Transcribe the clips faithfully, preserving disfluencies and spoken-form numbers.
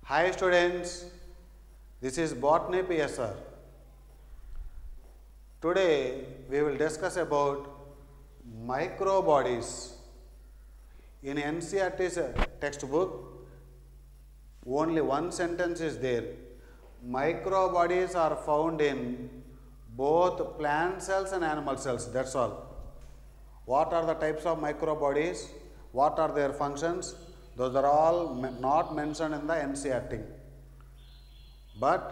Hi students, this is Botany P S R. Today we will discuss about microbodies. In N C E R T's textbook, only one sentence is there. Microbodies are found in both plant cells and animal cells, that's all. What are the types of microbodies? What are their functions? Those are all not mentioned in the N C E R T. But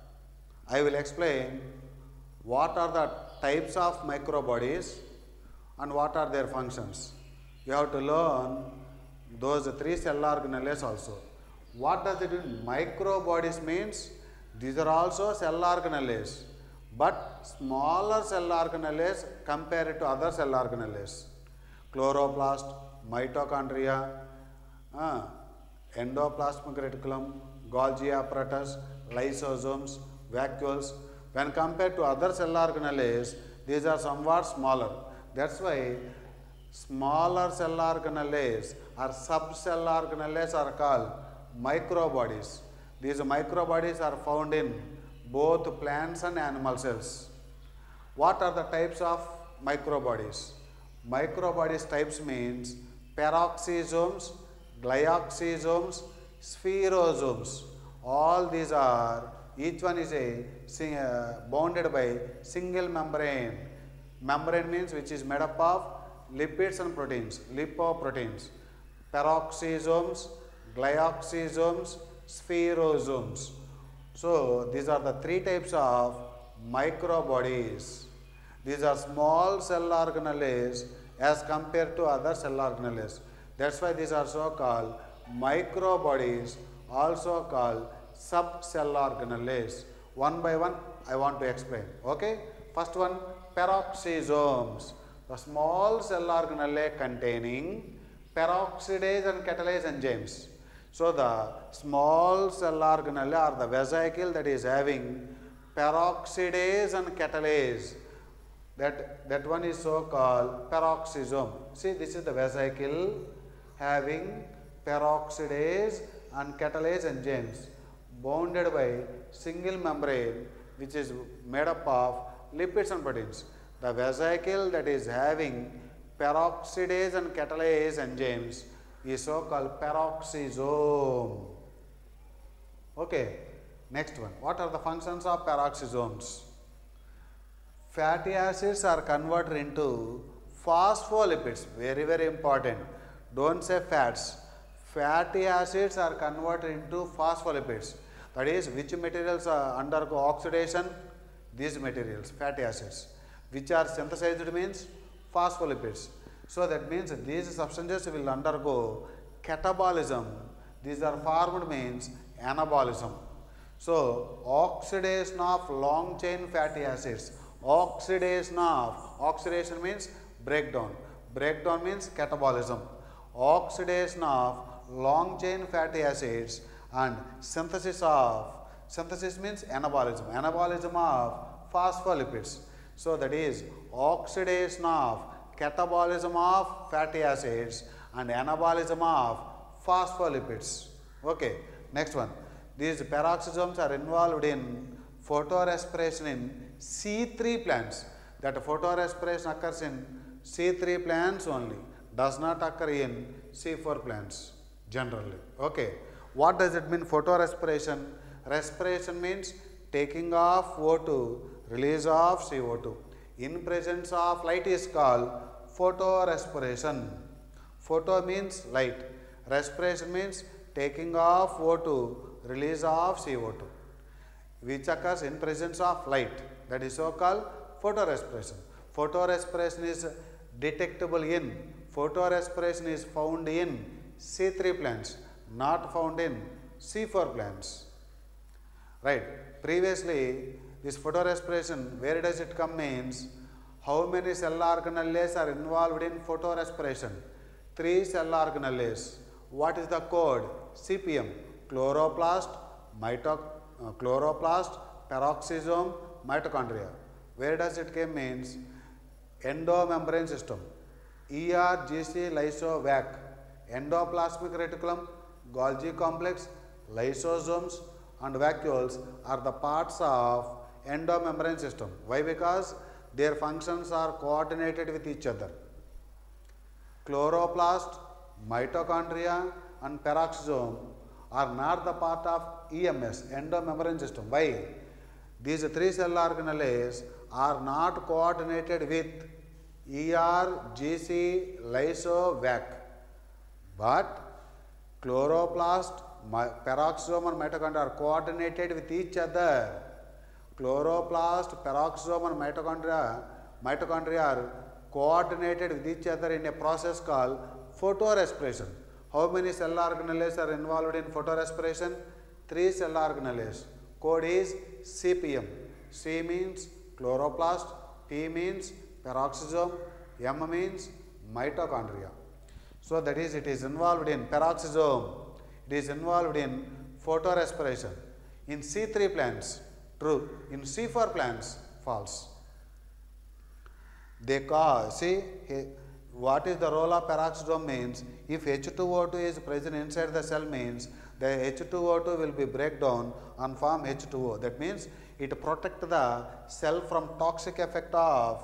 I will explain what are the types of microbodies and what are their functions. You have to learn those three cell organelles also. What does it mean? Microbodies means these are also cell organelles, but smaller cell organelles compared to other cell organelles. Chloroplast, mitochondria, uh, endoplasmic reticulum, Golgi apparatus, lysosomes, vacuoles. When compared to other cell organelles, these are somewhat smaller. That's why smaller cell organelles or subcell organelles are called microbodies. These microbodies are found in both plants and animal cells. What are the types of microbodies? Microbodies types means peroxisomes, glyoxysomes, spherosomes. All these are, each one is a uh, bounded by single membrane. Membrane means which is made up of lipids and proteins, lipoproteins. Peroxisomes, glyoxysomes, spherosomes. So these are the three types of microbodies. These are small cell organelles as compared to other cell organelles. That's why these are so called microbodies, also called subcell organelles. One by one I want to explain. Okay? First one, peroxisomes. The small cell organelle containing peroxidase and catalase enzymes. So the small cell organelle or the vesicle that is having peroxidase and catalase, that, that one is so called peroxisome. See, this is the vesicle having peroxidase and catalase enzymes bounded by single membrane which is made up of lipids and proteins. The vesicle that is having peroxidase and catalase enzymes is so called peroxisome. Okay, next one. What are the functions of peroxisomes? Fatty acids are converted into phospholipids. Very, very important. Don't say fats. Fatty acids are converted into phospholipids. That is, which materials uh, undergo oxidation? These materials, fatty acids. Which are synthesized means phospholipids. So that means these substances will undergo catabolism. These are formed means anabolism. So oxidation of long chain fatty acids. Oxidation of, oxidation means breakdown. Breakdown means catabolism. Oxidation of long chain fatty acids and synthesis of, synthesis means anabolism. Anabolism of phospholipids. So that is oxidation of, catabolism of fatty acids and anabolism of phospholipids. Okay, next one. These peroxisomes are involved in photorespiration in C three plants. That photorespiration occurs in C three plants only, does not occur in C four plants generally. Okay, what does it mean photorespiration? Respiration means taking of O two, release of C O two. In presence of light is called photorespiration. Photo means light. Respiration means taking of O two, release of C O two, which occurs in presence of light. That is so called photorespiration. Photorespiration is detectable in, photorespiration is found in C three plants, not found in C four plants. Right. Previously, this photorespiration, where does it come means, how many cell organelles are involved in photorespiration? Three cell organelles. What is the code? C P M. Chloroplast, mito, uh, chloroplast, peroxisome, mitochondria. Where does it come means? Endomembrane system. E R G C lyso vac. Endoplasmic reticulum, Golgi complex, lysosomes and vacuoles are the parts of endomembrane system. Why? Because their functions are coordinated with each other. Chloroplast, mitochondria and peroxisome are not the part of E M S, endomembrane system. Why? These three cell organelles are not coordinated with E R, G C, lyso, vac. But chloroplast, peroxisome and mitochondria are coordinated with each other. Chloroplast, peroxisome and mitochondria, mitochondria are coordinated with each other in a process called photorespiration. How many cell organelles are involved in photorespiration? Three cell organelles. Code is C P M. C means chloroplast, P means peroxisome, M means mitochondria. So that is, it is involved in peroxisome. It is involved in photorespiration. In C three plants, true. In C four plants, false. They cause, see, what is the role of peroxisome means, if H two O two is present inside the cell means, the H two O two will be break down and form H two O. That means it protects the cell from toxic effect of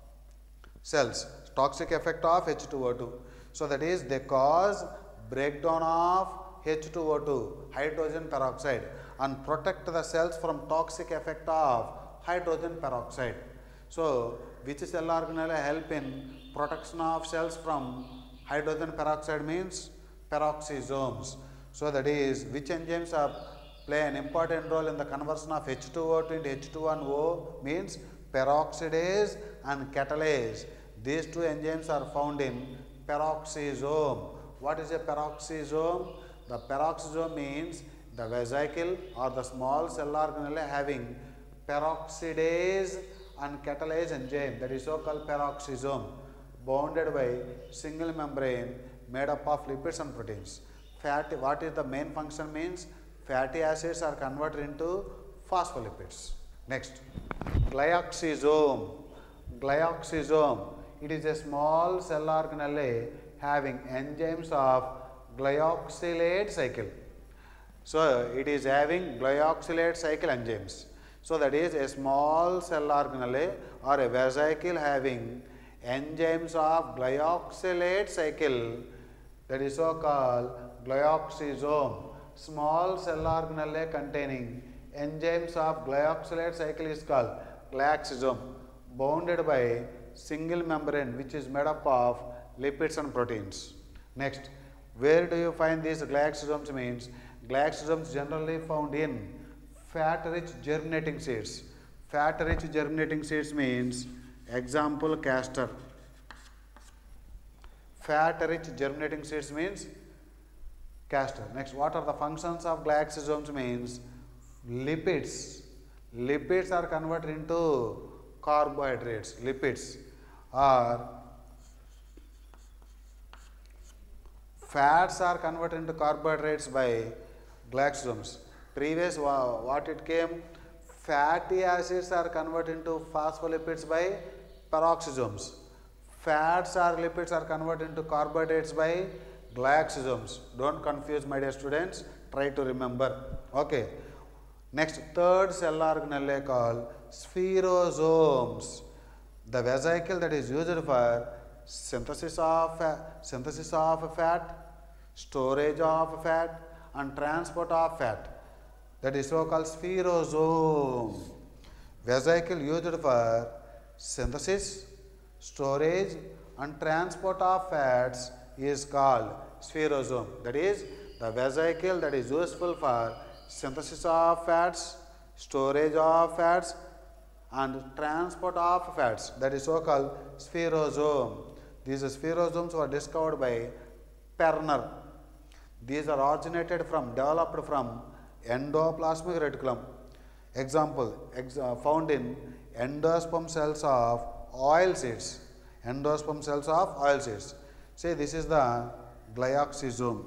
cells, toxic effect of H two O two. So that is, they cause breakdown of H two O two, hydrogen peroxide, and protect the cells from toxic effect of hydrogen peroxide. So which cell organelle help in protection of cells from hydrogen peroxide means peroxisomes. So that is, which enzymes are play an important role in the conversion of H two O two into H two one O means peroxidase and catalase. These two enzymes are found in peroxisome. What is a peroxisome? The peroxisome means the vesicle or the small cell organelle having peroxidase and catalase enzyme, that is so called peroxisome, bounded by single membrane made up of lipids and proteins. Fat, what is the main function means? Fatty acids are converted into phospholipids. Next, glyoxysome. Glyoxysome, it is a small cell organelle having enzymes of glyoxylate cycle. So it is having glyoxylate cycle enzymes. So that is a small cell organelle or a vesicle having enzymes of glyoxylate cycle, that is so called glyoxysome. Small cell organelle containing enzymes of glyoxylate cycle is called glyoxysome, bounded by single membrane which is made up of lipids and proteins. Next, where do you find these glyoxysomes means? Glyoxysomes generally found in fat-rich germinating seeds. Fat-rich germinating seeds means, example, castor. Fat-rich germinating seeds means castor. Next, what are the functions of glyoxysomes means? Lipids. Lipids are converted into carbohydrates. Lipids are fats are converted into carbohydrates by glyoxysomes. Previous what it came, fatty acids are converted into phospholipids by peroxisomes. Fats or lipids are converted into carbohydrates by glyoxysomes. Don't confuse, my dear students, try to remember. Okay. Next, third cell organelle called spherosomes. The vesicle that is used for synthesis of synthesis of fat, storage of fat, and transport of fat, that is so called spherosome. Vesicle used for synthesis, storage, and transport of fats is called spherosome. That is, the vesicle that is useful for synthesis of fats, storage of fats, and transport of fats, that is so called spherosome. These spherosomes were discovered by Perner. These are originated from, developed from endoplasmic reticulum. Example, ex uh, found in endosperm cells of oil seeds. Endosperm cells of oil seeds. Say this is the glyoxysome.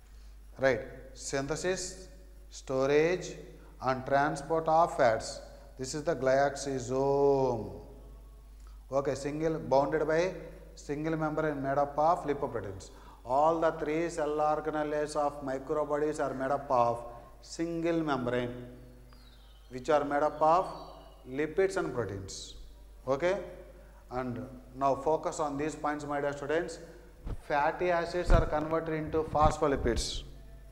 Right. Synthesis, storage, and transport of fats, This is the glyoxysome. Okay, single bounded by single membrane made up of lipoproteins. All the three cell organelles of microbodies are made up of single membrane, which are made up of lipids and proteins. Okay, and now focus on these points, my dear students. Fatty acids are converted into phospholipids.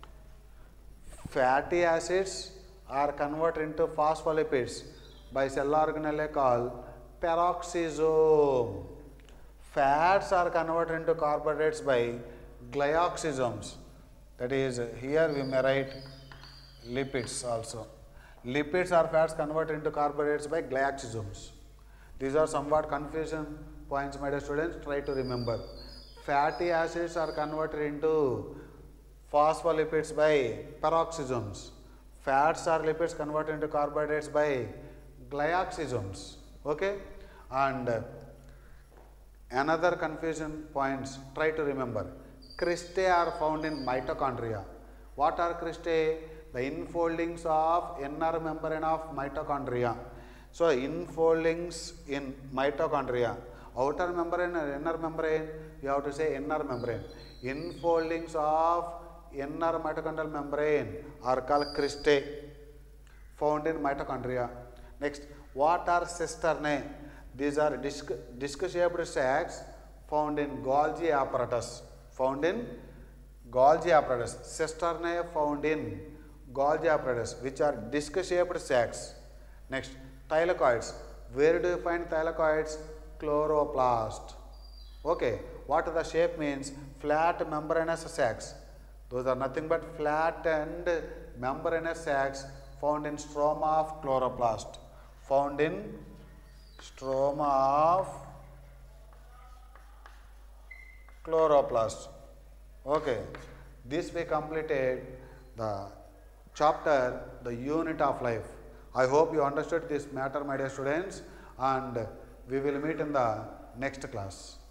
Fatty acids are converted into phospholipids by cell organelle called peroxisome. Fats are converted into carbohydrates by glyoxysomes. That is, here we may write lipids also. Lipids or fats converted into carbohydrates by glyoxysomes. These are somewhat confusion points, my dear students. Try to remember. Fatty acids are converted into phospholipids by peroxisomes. Fats or lipids converted into carbohydrates by glyoxysomes. Okay, and uh, another confusion points, try to remember. Cristae are found in mitochondria. What are cristae? The infoldings of inner membrane of mitochondria. So infoldings in mitochondria. Outer membrane or inner membrane? You have to say inner membrane. Infoldings of inner mitochondrial membrane are called cristae, found in mitochondria. Next, what are cisternae? These are disc, disc-shaped sacs found in Golgi apparatus. Found in Golgi apparatus. Cisternae found in Golgi apparatus, which are disc-shaped sacs. Next, thylakoids. Where do you find thylakoids? Chloroplast. Okay, what the shape means? Flat membranous sacs. Those are nothing but flat and membranous sacs found in stroma of chloroplast. Found in stroma of chloroplast. Okay, this we completed the chapter, the unit of life. I hope you understood this matter, my dear students, and we will meet in the next class.